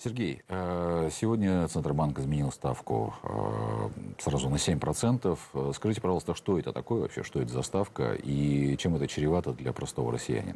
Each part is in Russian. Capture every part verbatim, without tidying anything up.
Сергей, э, сегодня Центробанк изменил ставку э, сразу на семь процентов. Скажите, пожалуйста, что это такое вообще, что это за ставка и чем это чревато для простого россиянина?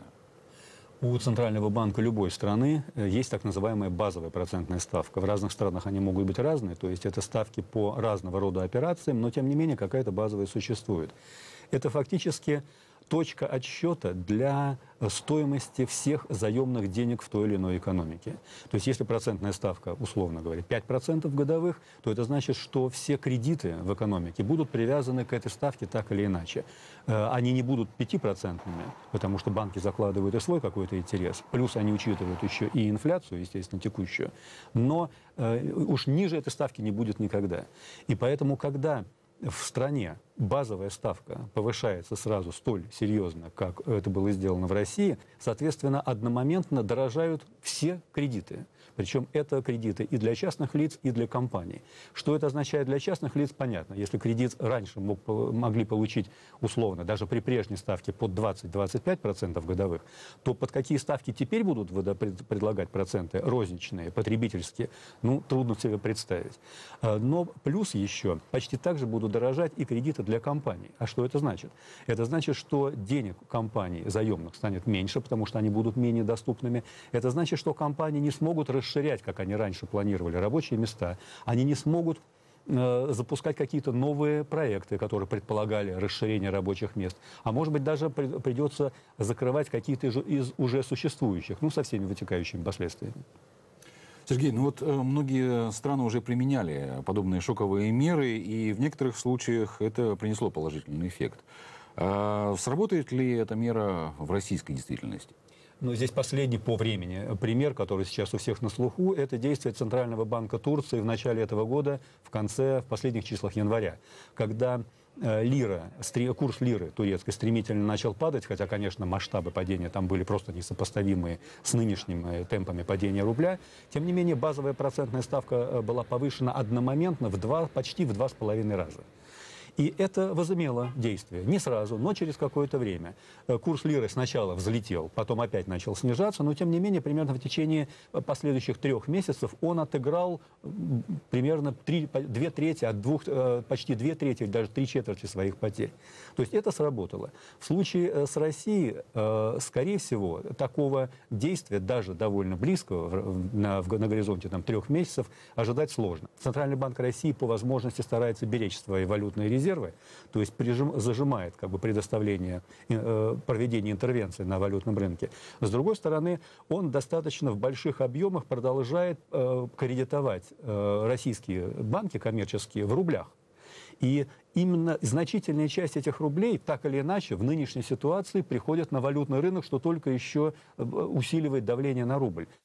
У Центрального банка любой страны есть так называемая базовая процентная ставка. В разных странах они могут быть разные, то есть это ставки по разного рода операциям, но тем не менее какая-то базовая существует. Это фактически точка отсчета для стоимости всех заемных денег в той или иной экономике. То есть если процентная ставка, условно говоря, пять процентов годовых, то это значит, что все кредиты в экономике будут привязаны к этой ставке так или иначе. Они не будут пятипроцентными, потому что банки закладывают и свой какой-то интерес. Плюс они учитывают еще и инфляцию, естественно, текущую. Но э, уж ниже этой ставки не будет никогда. И поэтому, когда в стране базовая ставка повышается сразу столь серьезно, как это было сделано в России, соответственно, одномоментно дорожают все кредиты. Причем это кредиты и для частных лиц, и для компаний. Что это означает для частных лиц, понятно. Если кредит раньше мог, могли получить условно, даже при прежней ставке под двадцать-двадцать пять процентов годовых, то под какие ставки теперь будут предлагать проценты розничные, потребительские, ну, трудно себе представить. Но плюс еще почти так же будут дорожать и кредиты для компаний. А что это значит? Это значит, что денег компаний заемных станет меньше, потому что они будут менее доступными. Это значит, что компании не смогут расширять, как они раньше планировали, рабочие места. Они не смогут э, запускать какие-то новые проекты, которые предполагали расширение рабочих мест. А может быть, даже при, придется закрывать какие-то из, из уже существующих, ну, со всеми вытекающими последствиями. Сергей, ну вот э, многие страны уже применяли подобные шоковые меры, и в некоторых случаях это принесло положительный эффект. А сработает ли эта мера в российской действительности? Но здесь последний по времени пример, который сейчас у всех на слуху, это действие Центрального банка Турции в начале этого года, в конце, в последних числах января, когда лира, курс лиры турецкой стремительно начал падать, хотя, конечно, масштабы падения там были просто несопоставимые с нынешними темпами падения рубля. Тем не менее, базовая процентная ставка была повышена одномоментно в два, почти в два с половиной раза. И это возымело действие. Не сразу, но через какое-то время. Курс лиры сначала взлетел, потом опять начал снижаться, но тем не менее, примерно в течение последующих трех месяцев он отыграл примерно три, две трети от двух, почти две трети, даже три четверти своих потерь. То есть это сработало. В случае с Россией, скорее всего, такого действия, даже довольно близкого, на, на горизонте там, трех месяцев, ожидать сложно. Центральный банк России по возможности старается беречь свои валютные резервы, резервы, то есть прижим, зажимает как бы, предоставление, э, проведение интервенции на валютном рынке. С другой стороны, он достаточно в больших объемах продолжает э, кредитовать э, российские банки коммерческие в рублях. И именно значительная часть этих рублей, так или иначе, в нынешней ситуации приходят на валютный рынок, что только еще усиливает давление на рубль.